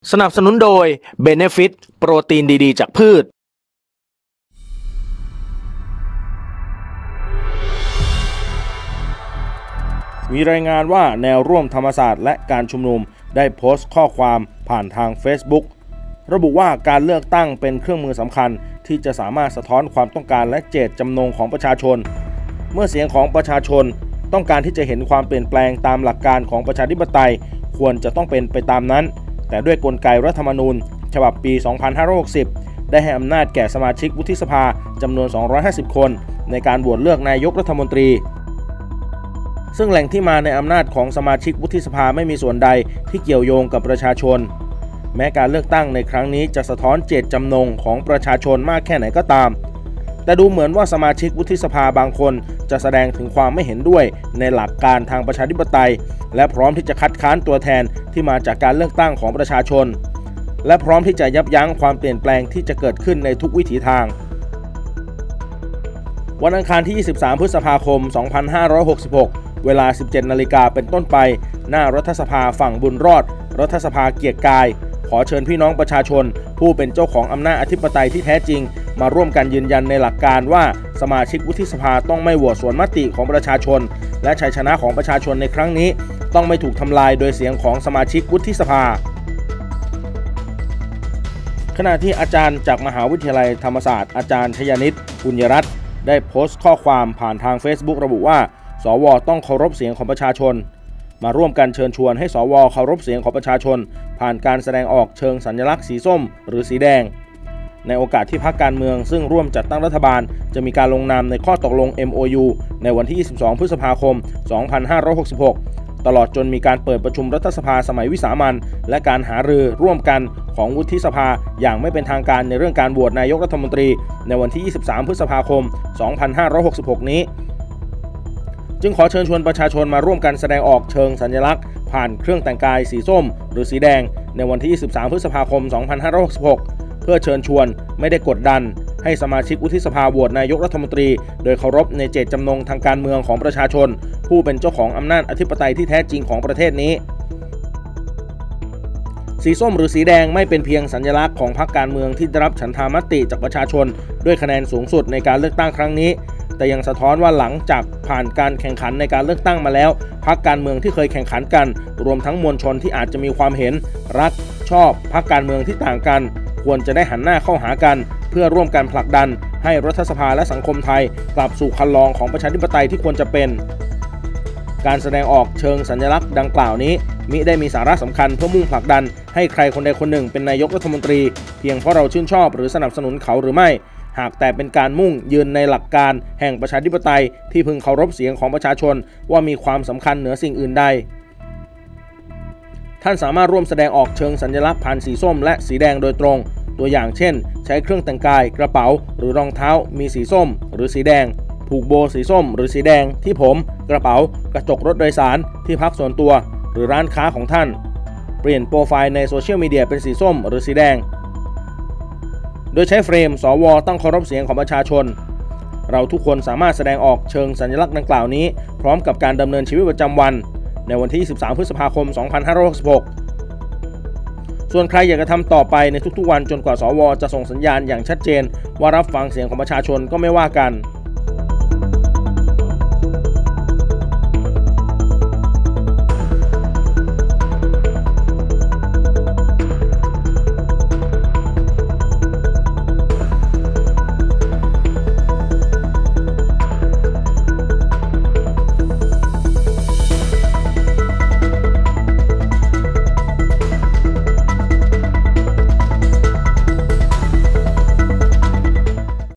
สนับสนุนโดย Benefit โปรตีนดีๆจากพืชมีรายงานว่าแนวร่วมธรรมศาสตร์และการชุมนุมได้โพสต์ข้อความผ่านทาง Facebook ระบุว่าการเลือกตั้งเป็นเครื่องมือสำคัญที่จะสามารถสะท้อนความต้องการและเจตจำนงของประชาชนเมื่อเสียงของประชาชนต้องการที่จะเห็นความเปลี่ยนแปลงตามหลักการของประชาธิปไตยควรจะต้องเป็นไปตามนั้นแต่ด้วยกลไกรัฐธรรมนูญฉบับปี 2560 ได้ให้อำนาจแก่สมาชิกวุฒิสภาจำนวน 250 คนในการโหวตเลือกนายกรัฐมนตรีซึ่งแหล่งที่มาในอำนาจของสมาชิกวุฒิสภาไม่มีส่วนใดที่เกี่ยวโยงกับประชาชนแม้การเลือกตั้งในครั้งนี้จะสะท้อนเจตจำนงของประชาชนมากแค่ไหนก็ตามแต่ดูเหมือนว่าสมาชิกวุฒิสภาบางคนจะแสดงถึงความไม่เห็นด้วยในหลักการทางประชาธิปไตยและพร้อมที่จะคัดค้านตัวแทนที่มาจากการเลือกตั้งของประชาชนและพร้อมที่จะยับยั้งความเปลี่ยนแปลงที่จะเกิดขึ้นในทุกวิถีทางวันอังคารที่ 23 พฤษภาคม 2566 เวลา 17 นาฬิกาเป็นต้นไปหน้ารัฐสภาฝั่งบุญรอดรัฐสภาเกียรติกายขอเชิญพี่น้องประชาชนผู้เป็นเจ้าของอำนาจอธิปไตยที่แท้จริงมาร่วมกันยืนยันในหลักการว่าสมาชิกวุฒิสภาต้องไม่โหวตสวนมติของประชาชนและชัยชนะของประชาชนในครั้งนี้ต้องไม่ถูกทำลายโดยเสียงของสมาชิกวุฒิสภาขณะที่อาจารย์จากมหาวิทยาลัยธรรมศาสตร์อาจารย์ชยนิต ปุญญรัตน์ได้โพสต์ข้อความผ่านทาง Facebook ระบุว่าสว.ต้องเคารพเสียงของประชาชนมาร่วมกันเชิญชวนให้สว.เคารพเสียงของประชาชนผ่านการแสดงออกเชิงสัญลักษณ์สีส้มหรือสีแดงในโอกาสที่พรรคการเมืองซึ่งร่วมจัดตั้งรัฐบาลจะมีการลงนามในข้อตกลง MOU ในวันที่ 22 พฤษภาคม 2566 ตลอดจนมีการเปิดประชุมรัฐสภาสมัยวิสามัญและการหารือร่วมกันของวุฒิสภาอย่างไม่เป็นทางการในเรื่องการโหวตนายกรัฐมนตรีในวันที่ 23 พฤษภาคม 2566 นี้จึงขอเชิญชวนประชาชนมาร่วมกันแสดงออกเชิงสัญลักษณ์ผ่านเครื่องแต่งกายสีส้มหรือสีแดงในวันที่ 23 พฤษภาคม 2566 เพื่อเชิญชวนไม่ได้กดดันให้สมาชิกวุฒิสภาโหวตนายกรัฐมนตรีโดยเคารพในเจตจำนงทางการเมืองของประชาชนผู้เป็นเจ้าของอำนาจอธิปไตยที่แท้จริงของประเทศนี้สีส้มหรือสีแดงไม่เป็นเพียงสัญลักษณ์ของพรรคการเมืองที่ได้รับฉันทามติจากประชาชนด้วยคะแนนสูงสุดในการเลือกตั้งครั้งนี้แต่ยังสะท้อนว่าหลังจากผ่านการแข่งขันในการเลือกตั้งมาแล้วพรรคการเมืองที่เคยแข่งขันกันรวมทั้งมวลชนที่อาจจะมีความเห็นรักชอบพรรคการเมืองที่ต่างกันควรจะได้หันหน้าเข้าหากันเพื่อร่วมกันผลักดันให้รัฐสภาและสังคมไทยกลับสู่คันลองของประชาธิปไตยที่ควรจะเป็นการแสดงออกเชิงสัญลักษณ์ดังกล่าวนี้มิได้มีสาระสำคัญเพื่อมุ่งผลักดันให้ใครคนใดคนหนึ่งเป็นนายกรัฐมนตรีเพียงเพราะเราชื่นชอบหรือสนับสนุนเขาหรือไม่หากแต่เป็นการมุ่งยืนในหลักการแห่งประชาธิปไตยที่พึงเคารพเสียงของประชาชนว่ามีความสำคัญเหนือสิ่งอื่นใดท่านสามารถร่วมแสดงออกเชิงสัญลักษณ์ผ่านสีส้มและสีแดงโดยตรงตัวอย่างเช่นใช้เครื่องแต่งกายกระเป๋าหรือรองเท้ามีสีส้มหรือสีแดงผูกโบสีส้มหรือสีแดงที่ผมกระเป๋ากระจกรถโดยสารที่พักส่วนตัวหรือร้านค้าของท่านเปลี่ยนโปรไฟล์ในโซเชียลมีเดียเป็นสีส้มหรือสีแดงโดยใช้เฟรมสว.ต้องเคารพเสียงของประชาชนเราทุกคนสามารถแสดงออกเชิงสัญลักษณ์ดังกล่าวนี้พร้อมกับการดำเนินชีวิตประจำวันในวันที่ 23 พฤษภาคม 2566 ส่วนใครอยากจะทำต่อไปในทุกๆวันจนกว่าสว.จะส่งสัญญาณอย่างชัดเจนว่ารับฟังเสียงของประชาชนก็ไม่ว่ากัน